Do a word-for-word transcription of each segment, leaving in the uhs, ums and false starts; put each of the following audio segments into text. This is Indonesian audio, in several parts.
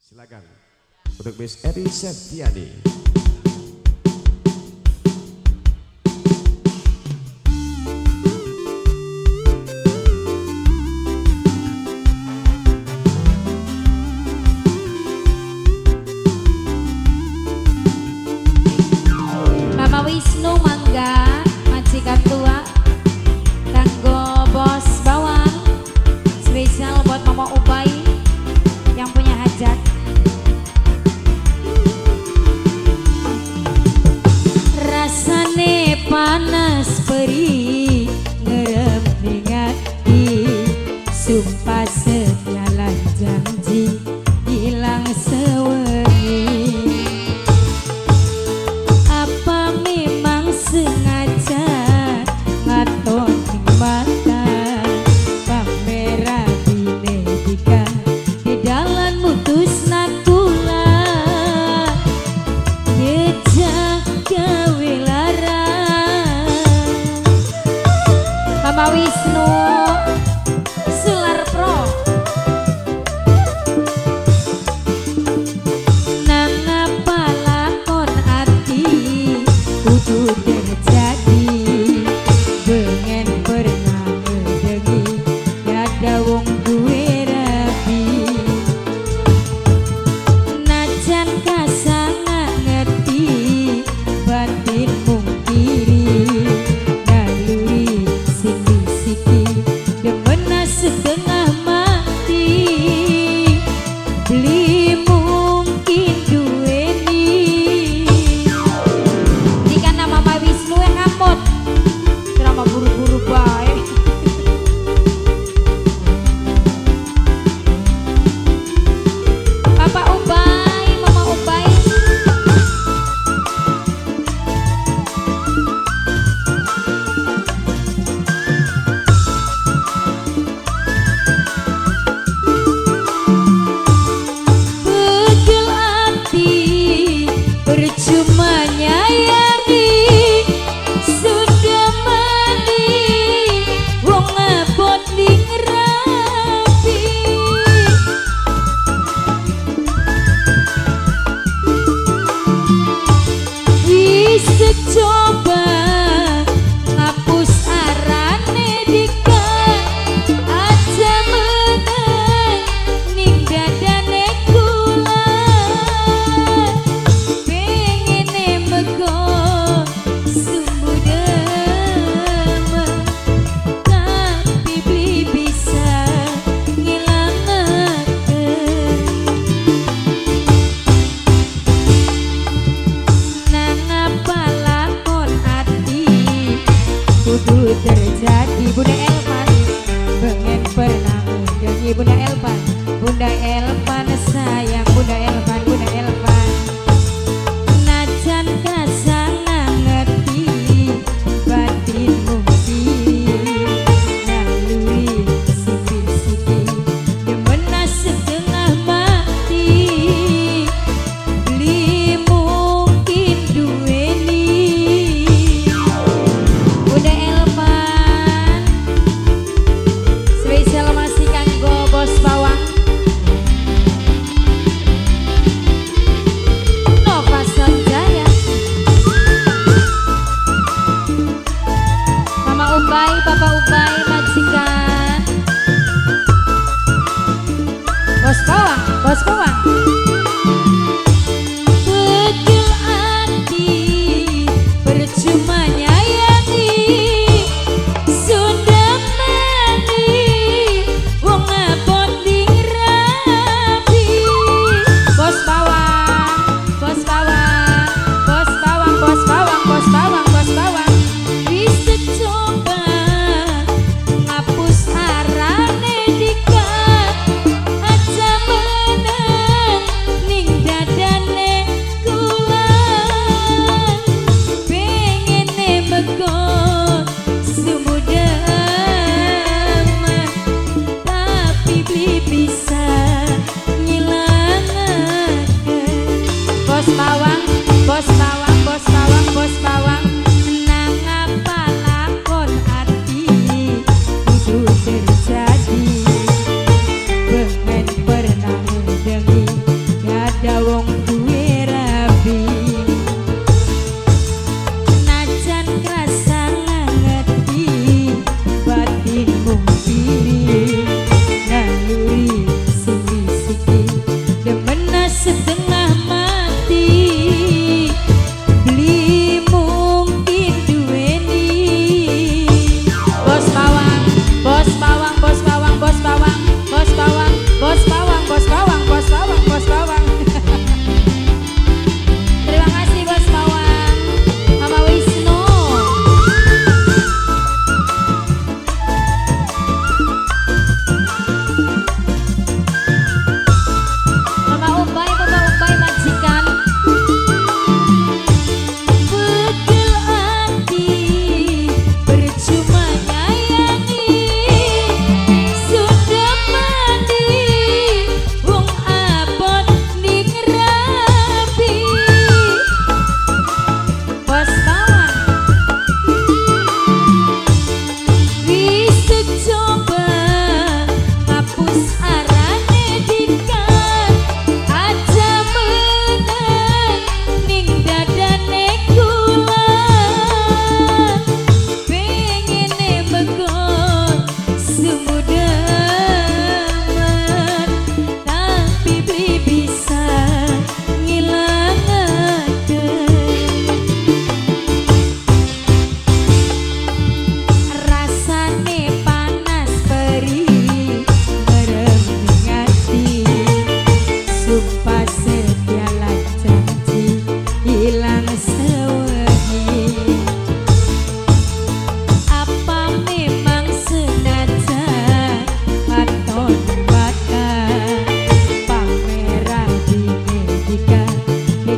Silakan untuk Miss Eri Septiani. Mama Wisnu mangga majikan tua kanggo bos bawang spesial buat Mama Ubay yang punya hajat. Rasane panas perih ngerem ning ati, sumpah segala janji hilang sewengi. Apa memang sengaja ngaton ning mata kamera dinedika di dalan mutus nakula jejak gawe lara. Mama Wisnu Sular Pro nang apa lakon ati kudu terjadi pengen pernah ngedengi ada wong duwe rapi najan kasangan ngerti batin mung kiri naluri sing bisik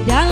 dalam